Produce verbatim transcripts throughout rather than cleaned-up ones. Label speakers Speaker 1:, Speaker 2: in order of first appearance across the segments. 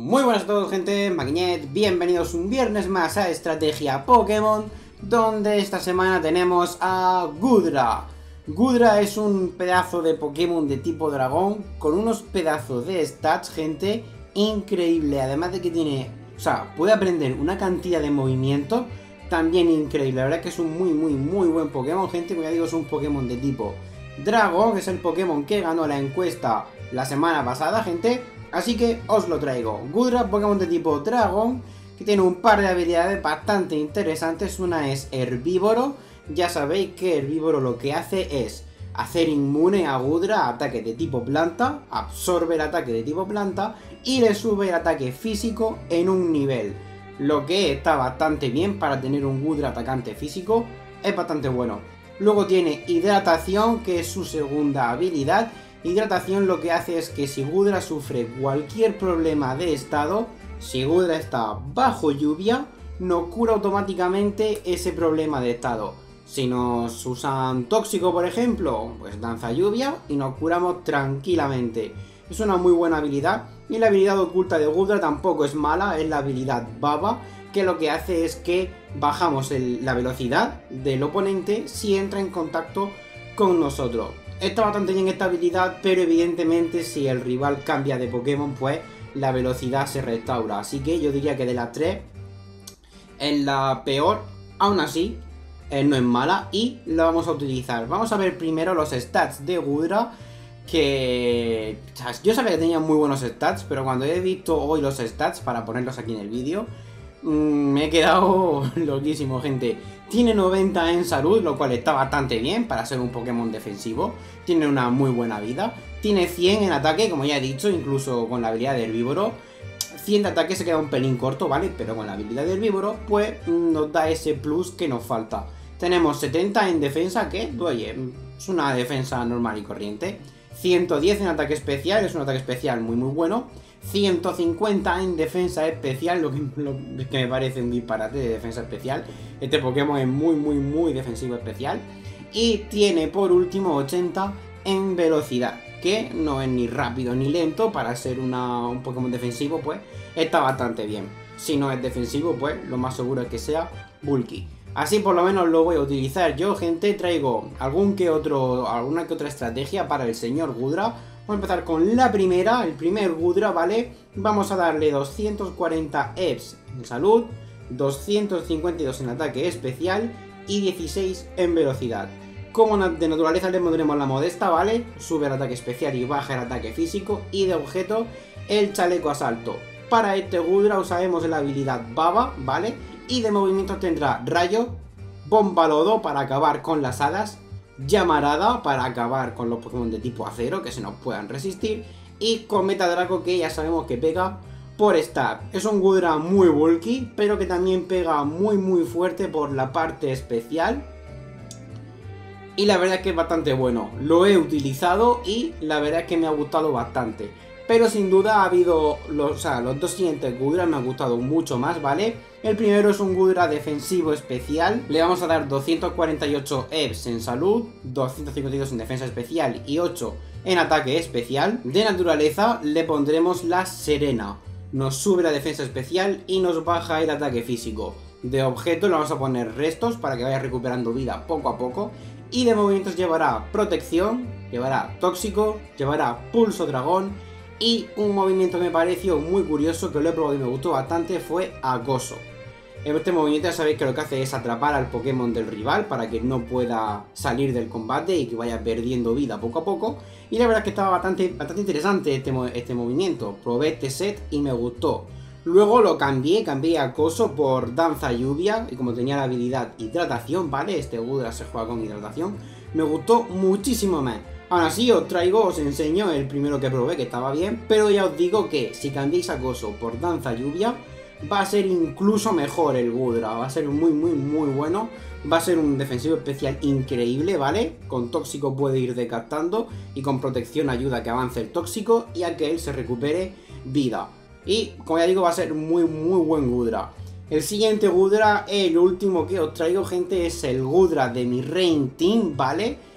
Speaker 1: Muy buenas a todos, gente, Maquiñet, bienvenidos un viernes más a Estrategia Pokémon, donde esta semana tenemos a Goodra. Goodra es un pedazo de Pokémon de tipo dragón, con unos pedazos de stats, gente, increíble, además de que tiene, o sea, puede aprender una cantidad de movimientos también increíble. La verdad es que es un muy, muy, muy buen Pokémon, gente, como ya digo, es un Pokémon de tipo dragón, que es el Pokémon que ganó la encuesta la semana pasada, gente. Así que os lo traigo. Goodra, Pokémon de tipo dragón, que tiene un par de habilidades bastante interesantes. Una es herbívoro. Ya sabéis que herbívoro lo que hace es hacer inmune a Goodra a ataques de tipo planta, absorbe el ataque de tipo planta y le sube el ataque físico en un nivel. Lo que está bastante bien para tener un Goodra atacante físico, es bastante bueno. Luego tiene hidratación, que es su segunda habilidad. Hidratación lo que hace es que si Goodra sufre cualquier problema de estado, si Goodra está bajo lluvia, nos cura automáticamente ese problema de estado. Si nos usan tóxico, por ejemplo, pues danza lluvia y nos curamos tranquilamente. Es una muy buena habilidad. Y la habilidad oculta de Goodra tampoco es mala, es la habilidad Baba, que lo que hace es que bajamos el, la velocidad del oponente si entra en contacto con nosotros. Está bastante bien esta habilidad, pero evidentemente si el rival cambia de Pokémon, pues la velocidad se restaura. Así que yo diría que de las tres es la peor. Aún así, eh, no es mala y la vamos a utilizar. Vamos a ver primero los stats de Goodra, que o sea, yo sabía que tenía muy buenos stats, pero cuando he visto hoy los stats para ponerlos aquí en el vídeo, mmm, me he quedado loquísimo, gente. Tiene noventa en salud, lo cual está bastante bien para ser un Pokémon defensivo. Tiene una muy buena vida. Tiene cien en ataque, como ya he dicho, incluso con la habilidad de herbívoro. cien de ataque se queda un pelín corto, ¿vale? Pero con la habilidad de herbívoro, pues nos da ese plus que nos falta. Tenemos setenta en defensa, que, oye, es una defensa normal y corriente. ciento diez en ataque especial, es un ataque especial muy muy bueno. ciento cincuenta en defensa especial, lo que, lo que me parece un disparate de defensa especial. Este Pokémon es muy muy muy defensivo especial. Y tiene por último ochenta en velocidad, que no es ni rápido ni lento. Para ser una, un Pokémon defensivo, pues está bastante bien. Si no es defensivo, pues lo más seguro es que sea bulky. Así por lo menos lo voy a utilizar yo, gente. Traigo algún que otro, alguna que otra estrategia para el señor Goodra. Vamos a empezar con la primera, el primer Goodra, ¿vale? Vamos a darle doscientos cuarenta E P S en salud, doscientos cincuenta y dos en ataque especial y dieciséis en velocidad. Como de naturaleza le pondremos la modesta, ¿vale? Sube el ataque especial y baja el ataque físico. Y de objeto, el chaleco asalto. Para este Goodra usaremos la habilidad Baba, ¿vale? Y de movimiento tendrá rayo, bomba lodo para acabar con las hadas, llamarada para acabar con los Pokémon de tipo acero que se nos puedan resistir, y cometa draco, que ya sabemos que pega por stat. Es un Goodra muy bulky, pero que también pega muy muy fuerte por la parte especial. Y la verdad es que es bastante bueno. Lo he utilizado y la verdad es que me ha gustado bastante. Pero sin duda ha habido, los, o sea, los dos siguientes Goodra me han gustado mucho más, ¿vale? El primero es un Goodra defensivo especial. Le vamos a dar doscientos cuarenta y ocho E P S en salud, doscientos cincuenta y dos en defensa especial y ocho en ataque especial. De naturaleza le pondremos la Serena. Nos sube la defensa especial y nos baja el ataque físico. De objeto le vamos a poner restos para que vaya recuperando vida poco a poco. Y de movimientos llevará protección, llevará tóxico, llevará pulso dragón. Y un movimiento que me pareció muy curioso, que lo he probado y me gustó bastante, fue acoso. Este movimiento ya sabéis que lo que hace es atrapar al Pokémon del rival para que no pueda salir del combate y que vaya perdiendo vida poco a poco. Y la verdad es que estaba bastante, bastante interesante este, este movimiento. Probé este set y me gustó. Luego lo cambié, cambié acoso por danza lluvia. Y como tenía la habilidad hidratación, ¿vale? Este Goodra se juega con hidratación. Me gustó muchísimo más. Aún así os traigo, os enseño el primero que probé, que estaba bien. Pero ya os digo que si cambiáis acoso por danza lluvia, va a ser incluso mejor el Goodra. Va a ser muy muy muy bueno. Va a ser un defensivo especial increíble, ¿vale? Con tóxico puede ir decaptando y con protección ayuda a que avance el tóxico y a que él se recupere vida. Y como ya digo, va a ser muy muy buen Goodra. El siguiente Goodra, el último que os traigo, gente, es el Goodra de mi Rain Team, ¿vale?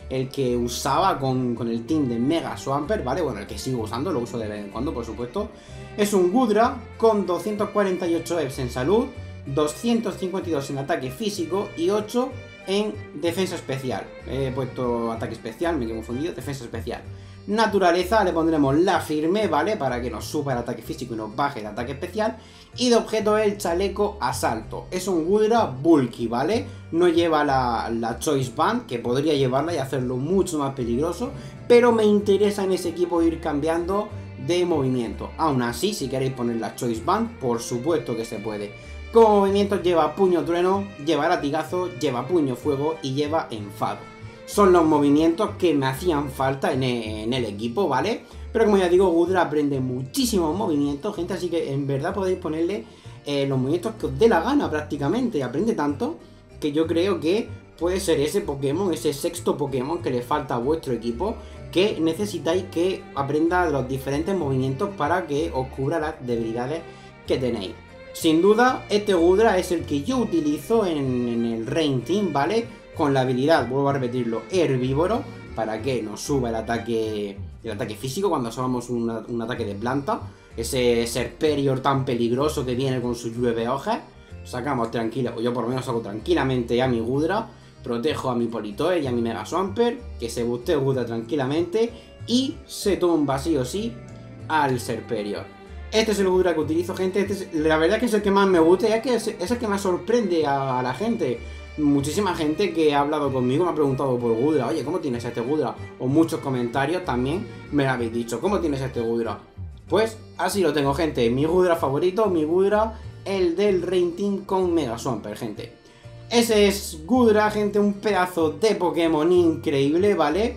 Speaker 1: el que usaba con, con el team de Mega Swampert, ¿vale? Bueno, el que sigo usando, lo uso de vez en cuando, por supuesto. Es un Goodra con doscientos cuarenta y ocho E P S en salud, doscientos cincuenta y dos en ataque físico y ocho en defensa especial. He puesto ataque especial, me he confundido, defensa especial. Naturaleza le pondremos la firme, ¿vale? Para que nos suba el ataque físico y nos baje el ataque especial. Y de objeto el chaleco asalto. Es un Goodra bulky, ¿vale? No lleva la, la Choice Band, que podría llevarla y hacerlo mucho más peligroso. Pero me interesa en ese equipo ir cambiando de movimiento. Aún así, si queréis poner la Choice Band, por supuesto que se puede. Como movimiento lleva puño trueno, lleva latigazo, lleva puño fuego y lleva enfado. Son los movimientos que me hacían falta en el, en el equipo, ¿vale? Pero como ya digo, Goodra aprende muchísimos movimientos, gente, así que en verdad podéis ponerle eh, los movimientos que os dé la gana prácticamente. Aprende tanto que yo creo que puede ser ese Pokémon, ese sexto Pokémon que le falta a vuestro equipo, que necesitáis que aprenda los diferentes movimientos para que os cubra las debilidades que tenéis. Sin duda, este Goodra es el que yo utilizo en, en el Rain Team, ¿vale? Con la habilidad, vuelvo a repetirlo, herbívoro, para que nos suba el ataque el ataque físico cuando somos una, un ataque de planta. Ese Serperior tan peligroso que viene con sus llueve hojas. Sacamos tranquilo, o yo por lo menos saco tranquilamente a mi Goodra, protejo a mi Politoed y a mi Mega Swampert, que se bustee Goodra tranquilamente y se tumba sí o sí al Serperior. Este es el Goodra que utilizo, gente. Este es, la verdad que es el que más me gusta y es, que es, es el que más sorprende a, a la gente. Muchísima gente que ha hablado conmigo me ha preguntado por Goodra, oye, ¿cómo tienes este Goodra? O muchos comentarios también me lo habéis dicho, ¿cómo tienes este Goodra? Pues así lo tengo, gente, mi Goodra favorito, mi Goodra, el del Rain Team con Mega Swampert, gente. Ese es Goodra, gente, un pedazo de Pokémon increíble, ¿vale?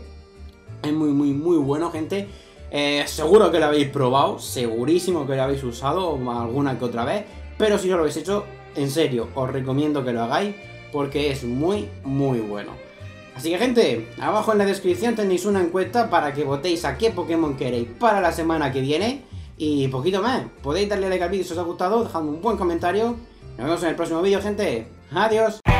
Speaker 1: Es muy, muy, muy bueno, gente. Eh, seguro que lo habéis probado, segurísimo que lo habéis usado alguna que otra vez, pero si no lo habéis hecho, en serio, os recomiendo que lo hagáis, porque es muy, muy bueno. Así que, gente, abajo en la descripción tenéis una encuesta para que votéis a qué Pokémon queréis para la semana que viene. Y poquito más. Podéis darle like al vídeo si os ha gustado, dejadme un buen comentario. Nos vemos en el próximo vídeo, gente. Adiós.